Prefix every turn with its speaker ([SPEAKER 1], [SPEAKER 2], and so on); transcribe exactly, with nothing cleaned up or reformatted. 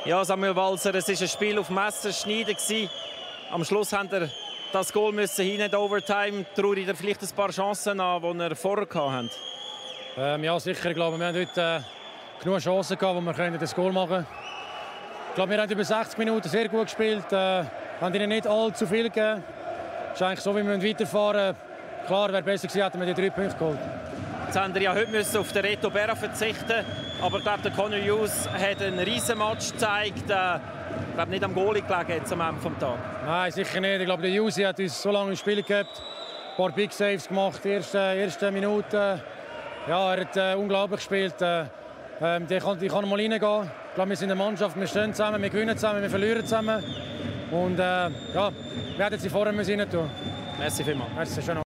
[SPEAKER 1] Ja, Samuel Walser, es war ein Spiel auf Messerschneiden. Am Schluss haben er das Goal müssen hin in die Overtime. Trauert ihr vielleicht ein paar Chancen an, die er vorher hatten?
[SPEAKER 2] Ähm, ja, sicher. Ich glaube, wir haben heute äh, genug Chancen gehabt, wo wir das Goal machen können. Ich glaube, wir haben über sechzig Minuten sehr gut gespielt. Äh, haben ihnen nicht allzu viel gegeben. Es ist eigentlich so, wie wir weiterfahren. Klar, wäre besser gewesen, hätten wir die drei Punkte geholt.
[SPEAKER 1] Jetzt haben wir ja heute müssen auf den Reto Berra verzichten. Aber ich glaube, der Conor Hughes hat einen riesen Match gezeigt. Äh, ich glaube, nicht am Goalie gelegen jetzt am Ende des Tages.
[SPEAKER 2] Nein, sicher nicht. Ich glaube, der Hughes hat uns so lange im Spiel gehabt. Ein paar Big Saves gemacht, die ersten, ersten Minuten. Ja, er hat äh, unglaublich gespielt. Äh, äh, die kann, die kann mal reingehen. Ich glaube, wir sind eine Mannschaft, wir stehen zusammen, wir gewinnen zusammen, wir verlieren zusammen. Und äh, ja, wir hätten sie vorher rein tun müssen.
[SPEAKER 1] Merci vielmals.
[SPEAKER 2] Merci, schön.